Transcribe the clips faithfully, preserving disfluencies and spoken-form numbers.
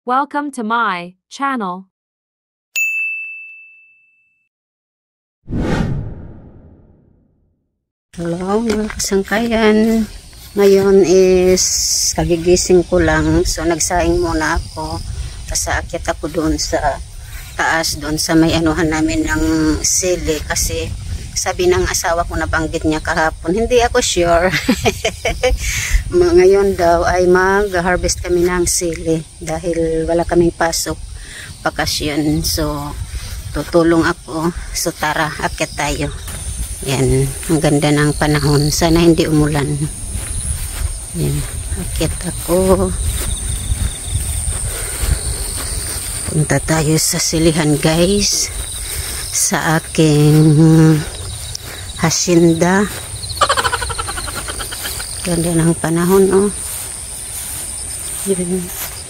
Welcome to my channel. Hello mga kasangkayan. Ngayon is kagigising ko lang. So nagsaing muna ako. Tapos aakyat ako doon sa taas. Doon sa may anuhan namin ng sili. Kasi sabi ng asawa ko, nabanggit niya kahapon. Hindi ako sure. Ngayon daw ay mag-harvest kami ng sili. Dahil wala kaming pasok. Bakasyon. So tutulong ako. So tara, aakyat tayo. Yan, ang ganda ng panahon. Sana hindi umulan. Yan, akit ako. Punta tayo sa silihan guys. Sa aking hacienda. Ganda ng panahon, oh. Yan.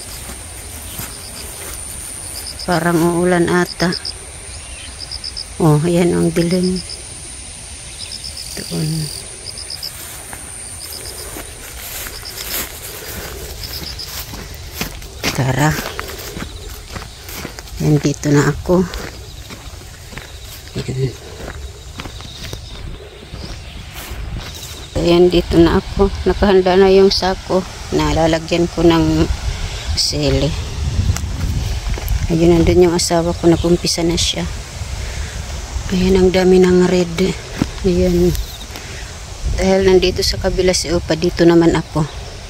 Parang uulan ata. Oh, yan ang dilim. Doon. Tara. Yan, dito na ako. Yan. Ayan, dito na ako. Nakahanda na yung sako. Nalalagyan ko ng sili. Ayun, nandun yung asawa ko. Nagumpisa na siya. Ayan, ang dami ng red. Ayan. Dahil nandito sa kabila si Opa, dito naman ako.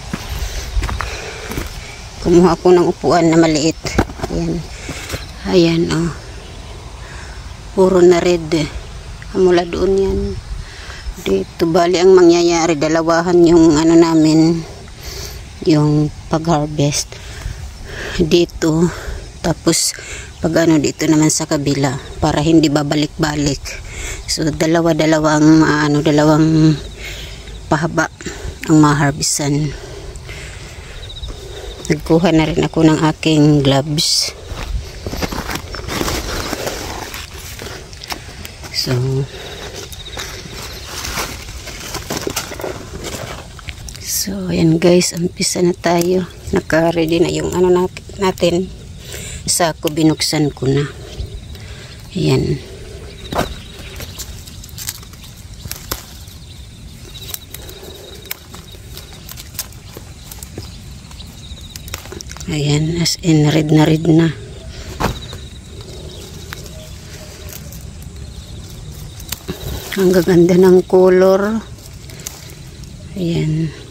Kumuha ako ng upuan na maliit. Ayan. Ayan, oh. Puro na red. Mula doon yan. Dito, bali ang mangyayari, dalawahan yung ano namin, yung pag-harvest. Dito, tapos pag ano dito naman sa kabila, para hindi babalik-balik. So dalawa-dalawang uh, ano, dalawang pahaba ang maharbisan. Nagkuha na rin ako ng aking gloves. So So ayan guys, umpisa na tayo. Naka-ready na yung ano natin. Sako, binuksan ko na. Ayan. Ayan, as in red na red na. Ang gaganda ng color. Ayan.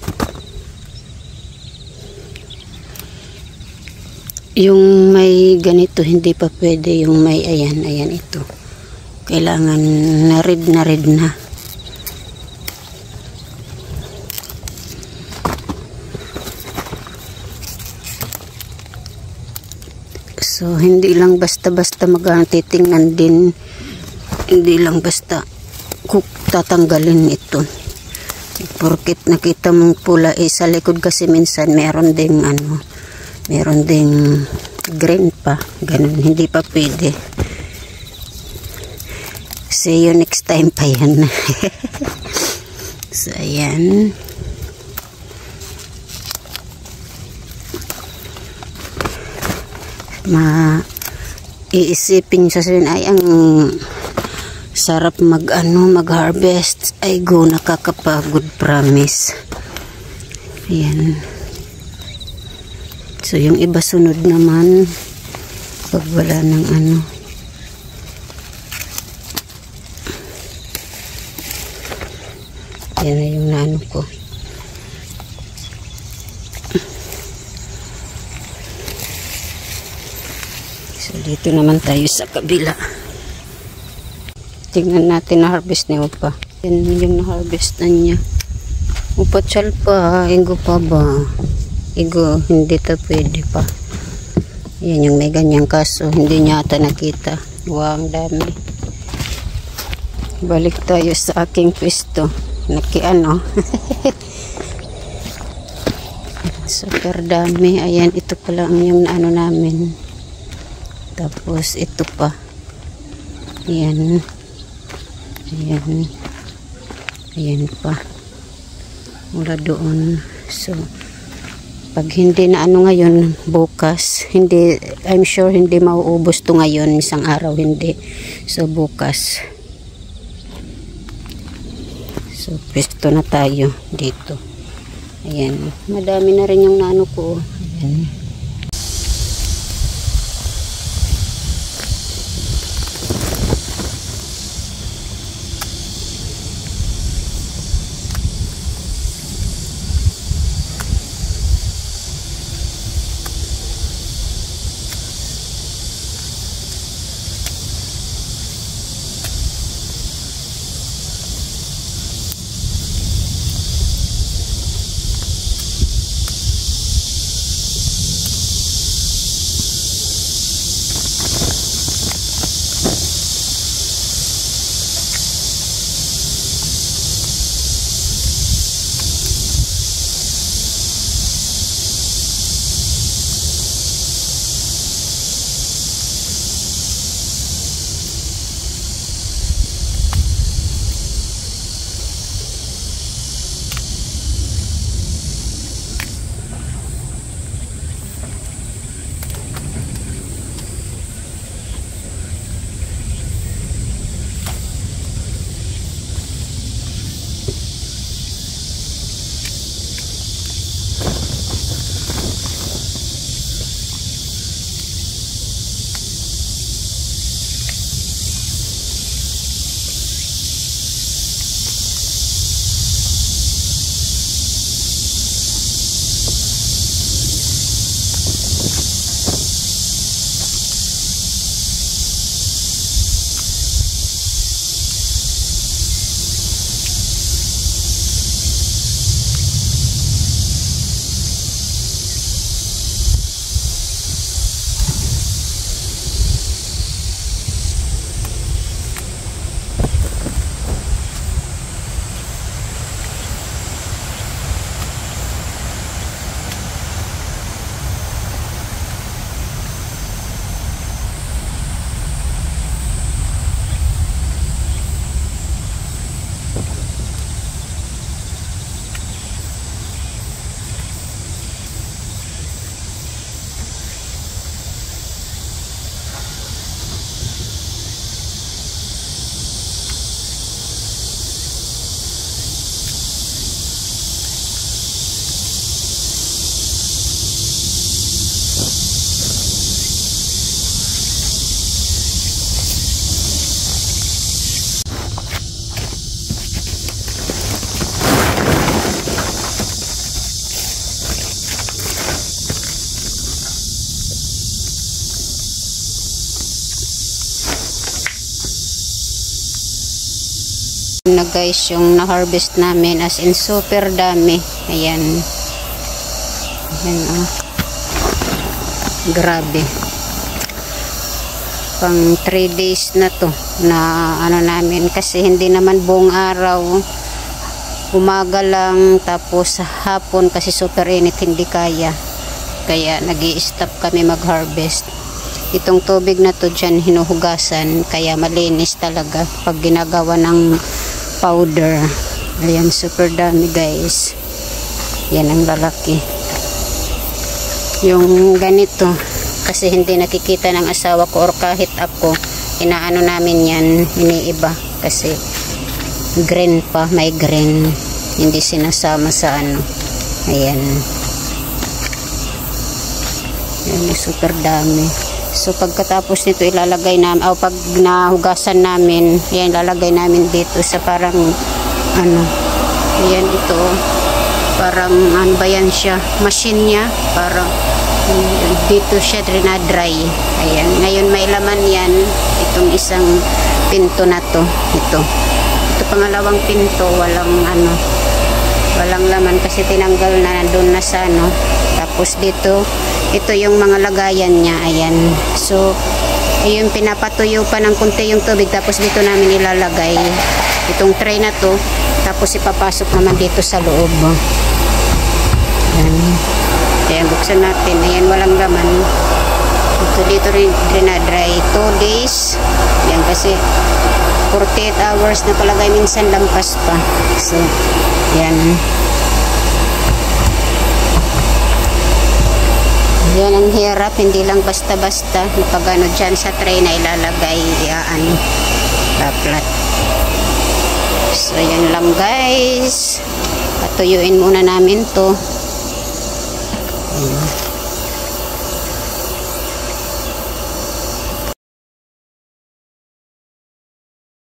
Yung may ganito hindi pa pwede, yung may ayan, ayan ito. Kailangan na red na red na. So hindi lang basta-basta mag-titingnan din. Hindi lang basta kuk tatanggalin ito. Porket nakita mong pula eh, sa likod kasi minsan meron ding ano, meron ding green pa, ganun, hindi pa pwede. See you next time pa yan. So ayan. Ma iisipin sa sin ay ang sarap mag ano, mag harvest. Ay go, nakakapagod, promise. Ayan. So yung iba sunod naman pag wala ng ano. Yan na yung naano ko. So dito naman tayo sa kabila. Tingnan natin na harvest ni Opa. Yan yung na-harvest na niya. Upa tsal pa, igo pa ba? Igo, hindi ta pwede pa. Yan yung may ganyang kaso, hindi niya ata nakita. Wow, ang dami. Balik tayo sa aking pwesto. Nakiano. Super dami. Ayan, ito pala ang yung ano namin. Tapos ito pa. Ayan. Ayan. Ayan pa. Mula doon. So Pag hindi na ano ngayon, bukas, hindi, I'm sure hindi mauubos to ngayon, isang araw hindi. So bukas. So pwesto na tayo dito. Ayan, madami na rin yung naano ko. Ayan. Na guys, yung na-harvest namin, as in super dami. Ayan. Ayan oh. Grabe. Pang three days na to na ano namin, kasi hindi naman buong araw, umaga lang, tapos hapon kasi super init, hindi kaya. Kaya nag-i-stop kami mag-harvest. Itong tubig na to dyan hinuhugasan, kaya malinis talaga pag ginagawa ng powder. Ayan, super dami guys. Yan ang lalaki. Yung ganito, kasi hindi nakikita ng asawa ko or kahit ako, inaano namin yan, iniiba. Kasi green pa, may green. Hindi sinasama sa ano. Ayan. Ayan, super dami. So pagkatapos nito ilalagay namin, o pag nahugasan namin, yan ilalagay namin dito sa parang ano, yan ito, parang ano ba yan siya, machine niya, parang dito siya dry. Ayan, ngayon may laman yan, itong isang pinto na to, ito. Ito pangalawang pinto, walang ano, walang laman kasi tinanggal na doon na sa ano. Tapos dito, ito yung mga lagayan niya, ayan. So, ayun, pinapatuyo pa ng kunti yung tubig, tapos dito namin ilalagay itong tray na to, tapos ipapasok naman dito sa loob. Ayan. Ayan, buksan natin. Ayan, walang laman. Ito dito rin, rin na dry. two days. Ayan, kasi forty-eight hours na palagay, minsan lampas pa. So, ayan. Yan ang hirap, hindi lang basta-basta pag ano dyan sa tray na ilalagay, yan, laplat. So yan lang guys, patuyuin muna namin to. Ayan.